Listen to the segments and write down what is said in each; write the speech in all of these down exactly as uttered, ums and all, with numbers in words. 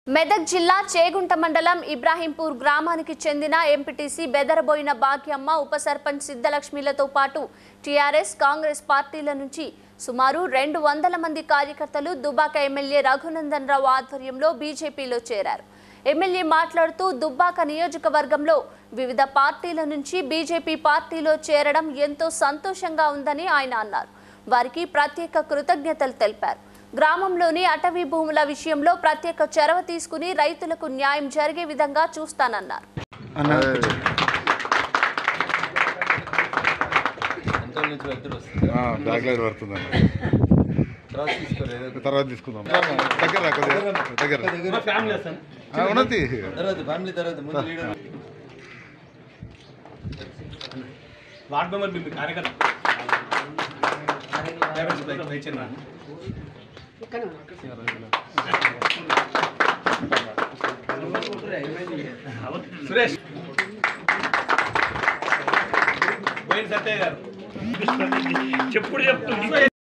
మెదక్ జిల్లా చేగుంట మండలం ఇబ్రాహీంపూర్ గ్రామానికి చెందిన ఎంపీటీసీ బెదరబోయిన భాగ్యమ్మ ఉప సర్పంచ్ సిద్ధలక్ష్మిలతో పాటు టీఆర్ఎస్ కాంగ్రెస్ పార్టీల నుంచి సుమారు రెండు వందల మంది కార్యకర్తలు దుబ్బాక ఎమ్మెల్యే రఘునందన్ రావు ఆధ్వర్యంలో బీజేపీలో చేరారు. ఎమ్మెల్యే మాట్లాడుతూ దుబ్బాక నియోజకవర్గంలో వివిధ పార్టీల నుంచి బీజేపీ పార్టీలో చేరడం ఎంతో సంతోషంగా ఉందని ఆయన అన్నారు. వారికి ప్రత్యేక కృతజ్ఞతలు తెలిపారు. గ్రామంలోని అటవీ భూముల విషయంలో ప్రత్యేక చొరవ తీసుకుని రైతులకు న్యాయం జరిగే విధంగా చూస్తానన్నారు. సురేష్ చెప్పుడు చెప్తుంది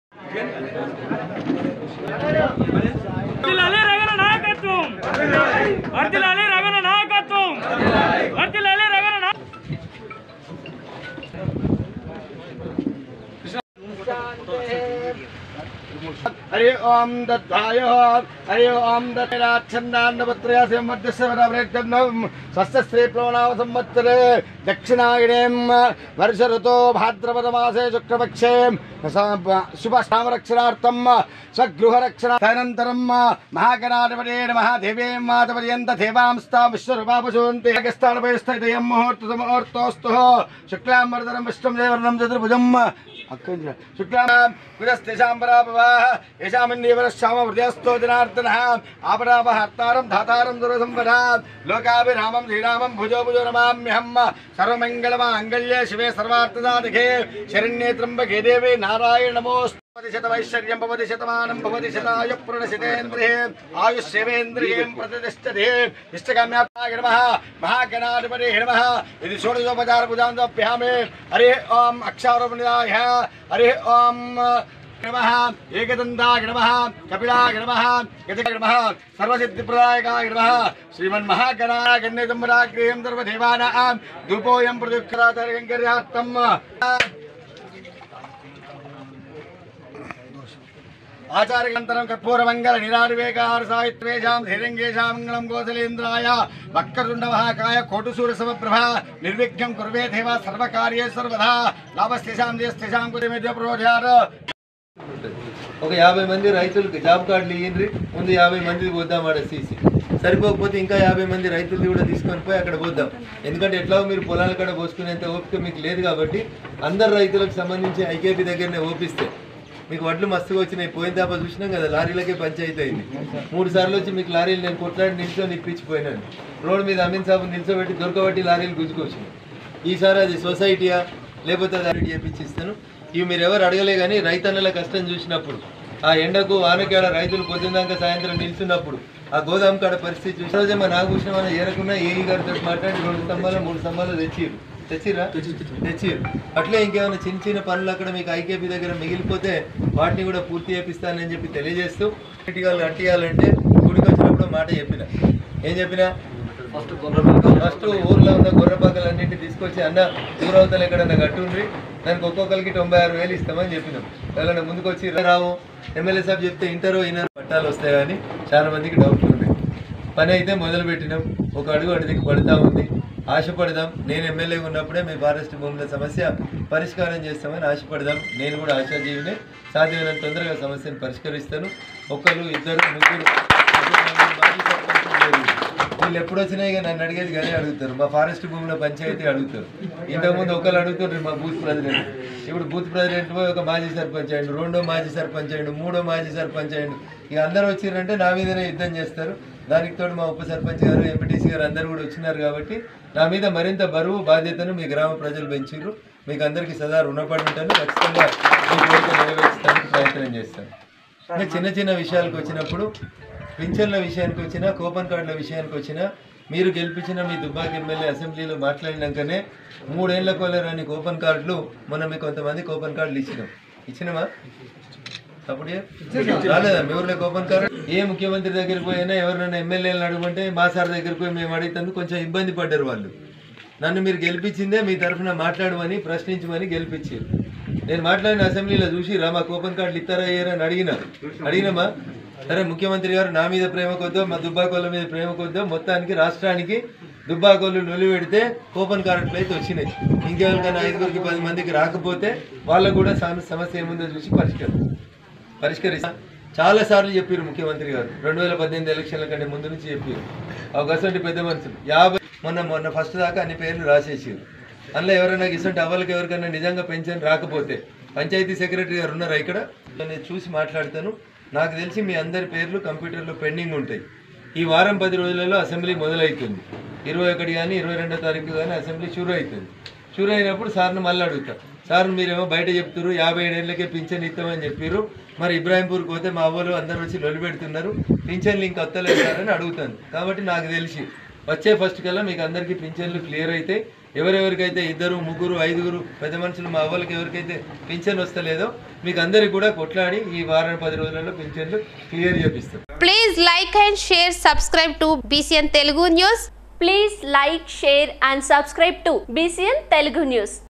రగన నాయకత్వం వర్ధిల్లాలి రగన నాయకత్వం వర్ధిల్లాలి రగన हरि ओम दत्ताय हरि ओम दत्ताच्छन्नान्नपत्रयास्य मध्यस्वरवरेत्यन्नं स्वस्ति प्रणव संवत्सरे दक्षिणायनें वर्ष ऋतो भाद्रपदमासे शुक्लपक्षे शुभश्रामरक्षणार्थं स्वगृहरक्षणानन्तरं महागणाधिपते नमः देवीं मातपर्यन्त देवांस्तां विश्वरूपापशोन्ति स्थानपयस्थितयं मुहूर्तसमुहूर्तोऽस्तु शुक्लां वरदनं विष्णुं जयवर्णं चतुर्भुजं शुक्लांबराश्यामवृद्धिस्तोजनार्दन आपदापहर्तारं धातारं दुर्संवदा लोकाभिरामं श्रीरामं भुजो भुजो नमाम्यहं सर्वमंगलमांगल्ये शिवे सर्वार्थसाधिके शरण्ये त्र्यंबके देवी नारायण नमोस्तुते शतवैश्वर्यं भवति शतमानं भवति शताय पूर्णशतेन्द्रिये आयुष्येवेन्द्रिये प्रतिष्ठते इष्टकाम्याय नमः महागणाधिपते नमः इति षोडशोपचार पूजां समर्पयामि। हरि ओम अक्षारोपणिदाय हरि ओम नमः एकदन्ताय नमः कपिलाय नमः गजकाय नमः सर्वसिद्धिप्रदायकाय नमः श्रीमन्महागणाय गण्यतम्बराग्रेयं सर्वदेवानां धूपोऽयं प्रदुःखरातर्गङ्कर्यार्थं आचार्यंतरं कर्पूरमंगल निरादिवेकार साहित्वेशां धीरंगेशां मंगलम कौशलेन्द्राय वक्रतुंडमहाकाय कोटुसूरसमप्रभा निर्विघ्नं कुर्वे देव सर्वकार्ये सर्वदा लाभस्तेषां जयस्तेषां कुतिमेद्य प्रोध्यार ఒక యాభై మంది రైతులకు జాబ్ కార్డులు ఇయ్యండి. ముందు యాభై మంది పోద్దాం ఆడ సీసీ సరిపోకపోతే ఇంకా యాభై మంది రైతులు కూడా తీసుకొని పోయి అక్కడ పోద్దాం. ఎందుకంటే ఎట్లా మీరు పొలాల కాడ పోసుకునేంత ఓపిక మీకు లేదు కాబట్టి అందరు రైతులకు సంబంధించి ఐకేపీ దగ్గరనే ఓపిస్తే మీకు వడ్లు మస్తుగా వచ్చినాయి. పోయిన దాప చూసినాం కదా, లారీలకే పంచాయతీ అయింది. మూడు సార్లు వచ్చి మీకు లారీలు నేను కొట్లాడి నిల్చొని ఇప్పించిపోయినాను. రోడ్డు మీద అమీన్ సాబు నిల్చోబెట్టి దొరకబట్టి లారీలు గుంజుకొచ్చినాయి. ఈసారి అది సొసైటీయా లేకపోతే అది చేపించిస్తాను. ఇవి మీరు ఎవరు అడగలే కానీ రైతన్నల కష్టం చూసినప్పుడు ఆ ఎండకు వానకాడ రైతులు పొద్దున్నాక సాయంత్రం నిల్చున్నప్పుడు ఆ గోదాం కాడ పరిస్థితి చూసిన రోజే మా నాగభూషణ మన ఏరకున్నా ఏఈ గారితో మాట్లాడి రెండు స్తంభాలు మూడు స్తంభాలు తెచ్చిరు తెచ్చిరా తెచ్చిరు అట్లే ఇంకేమైనా చిన్న చిన్న పనులు అక్కడ మీకు ఐకేపీ దగ్గర మిగిలిపోతే వాటిని కూడా పూర్తి చేపిస్తానని చెప్పి తెలియజేస్తూ ఇటుకలు కట్టియాలంటే గుడికి వచ్చినప్పుడు మాట చెప్పిన ఏం చెప్పినా ఫస్ట్ ఫస్ట్ ఊర్లో ఉన్న గొర్రెపాకలన్నింటినీ తీసుకొచ్చి అన్న ఊరవతలు ఎక్కడన్నా కట్టుండ్రి దానికి ఒక్కొక్కరికి తొంభై ఆరు వేలు ఇస్తామని చెప్పినాం. ఎవరైనా ముందుకు వచ్చి రావు ఎమ్మెల్యే సాబ్ చెప్తే ఇంటరో ఇన్నర్ పట్టాలు వస్తాయి కానీ చాలా మందికి డౌట్లు ఉన్నాయి. పని అయితే మొదలు పెట్టినాం, ఒక అడుగు అడుగుకి పడుతూ ఉంది. ఆశపడదాం. నేను ఎమ్మెల్యే ఉన్నప్పుడే మీ ఫారెస్ట్ భూముల సమస్య పరిష్కారం చేస్తామని ఆశపడదాం. నేను కూడా ఆశాజీవినే, సాధ్యమైనంత తొందరగా సమస్యను పరిష్కరిస్తాను. ఒకరు ఇద్దరు ముగ్గురు వీళ్ళు ఎప్పుడు వచ్చినా ఇక నన్ను అడిగేది కానీ అడుగుతారు. మా ఫారెస్ట్ భూముల పంచాయతీ అడుగుతారు. ఇంతకుముందు ఒకళ్ళు అడుగుతారు మా బూత్ ప్రెసిడెంట్, ఇప్పుడు బూత్ ప్రెసిడెంట్ ఒక మాజీ సర్పంచ్ అయ్యండు, రెండో మాజీ సర్పంచ్ అయ్యండు, మూడో మాజీ సర్పంచ్ అయ్యండు. ఇక అందరూ వచ్చిరంటే నా మీదనే యుద్ధం చేస్తారు. దానికి తోడు మా ఉప సర్పంచ్ గారు ఎంపీటీసీ గారు అందరూ కూడా వచ్చినారు కాబట్టి నా మీద మరింత బరువు బాధ్యతను మీ గ్రామ ప్రజలు పెంచారు. మీకు అందరికీ సదా రుణపడి ఉంటాను. ఖచ్చితంగా మీ కోరిక నెరవేర్చడానికి ప్రయత్నం చేస్తాను. ఇంకా చిన్న చిన్న విషయాలకు వచ్చినప్పుడు పింఛన్ల విషయానికి వచ్చినా కూపన్ కార్డుల విషయానికి వచ్చినా మీరు గెలిపించిన మీ దుబ్బాక ఎమ్మెల్యే అసెంబ్లీలో మాట్లాడినాకనే మూడేళ్ల కోలేరని కూపన్ కార్డులు మొన్న మీకు కొంతమంది కూపన్ కార్డులు ఇచ్చినాం ఇచ్చినామా అప్పుడు రాలేదా మీ ఊర్లో కూపన్ కార్డు? ఏ ముఖ్యమంత్రి దగ్గరికి పోయినా ఎవరినైనా ఎమ్మెల్యేలను అడుగుంటే మా సార్ దగ్గరికి పోయి మేము అడిగినందుకు కొంచెం ఇబ్బంది పడ్డారు వాళ్ళు. నన్ను మీరు గెలిపించిందే మీ తరఫున మాట్లాడమని ప్రశ్నించమని గెలిపించారు. నేను మాట్లాడిన అసెంబ్లీలో చూసి రా మా కూపన్ కార్డులు ఇస్తారా అయ్యారా అని అడిగినా అడిగినామా సరే ముఖ్యమంత్రి గారు నా మీద ప్రేమ కొద్దో మా దుబ్బాకోళ్ళ మీద ప్రేమ కొద్దో మొత్తానికి రాష్ట్రానికి దుబ్బాకోళ్ళు నొలి పెడితే కూపన్ కార్డులు అయితే వచ్చినాయి. ఇంకెవరికైనా ఐదుగురికి పది మందికి రాకపోతే వాళ్ళకు కూడా సమస్య ఏముందో చూసి పరిష్కరి పరిష్కరిస్తా చాలా సార్లు చెప్పారు ముఖ్యమంత్రి గారు. రెండు వేల పద్దెనిమిది ఎలక్షన్ల కంటే ముందు నుంచి చెప్పారు. అవకాశం పెద్ద మనుషులు యాభై మొన్న మొన్న ఫస్ట్ దాకా అన్ని పేర్లు రాసేసారు. అందులో ఎవరైనా ఇసంటి అవ్వలకి ఎవరికైనా నిజంగా పెన్షన్ రాకపోతే పంచాయతీ సెక్రటరీ గారు ఉన్నారా ఇక్కడ? నేను చూసి మాట్లాడతాను. నాకు తెలిసి మీ అందరి పేర్లు కంప్యూటర్లో పెండింగ్ ఉంటాయి. ఈ వారం పది రోజులలో అసెంబ్లీ మొదలవుతుంది. ఇరవై ఒకటి కానీ ఇరవై రెండో తారీఖు కానీ అసెంబ్లీ షురు అవుతుంది. షురు అయినప్పుడు సార్ను మళ్ళీ అడుగుతా, సార్ మీరేమో బయట చెప్తారు యాభై ఏడేళ్ళకే పింఛన్ ఇస్తామని చెప్పారు, మరి ఇబ్రాహీంపూర్కి పోతే మా అవ్వలు అందరూ వచ్చి లొలి పెడుతున్నారు, పింఛన్లు ఇంకా వస్తలేదు సార్ అని అడుగుతాను. కాబట్టి నాకు తెలిసి వచ్చే ఫస్ట్ కల్లా మీకు అందరికీ పింఛన్లు క్లియర్ అయితే ఎవరెవరికైతే ఇద్దరు ముగ్గురు ఐదుగురు పెద్ద మనుషులు మా అవ్వలకి ఎవరికైతే పింఛన్ వస్తలేదో మీకు అందరికి కూడా కొట్లాడి ఈ వారం పది రోజులలో పింఛన్లు క్లియర్ చేపిస్తాం. Please like and share subscribe to BCN Telugu news. Please like share and subscribe to BCN Telugu news.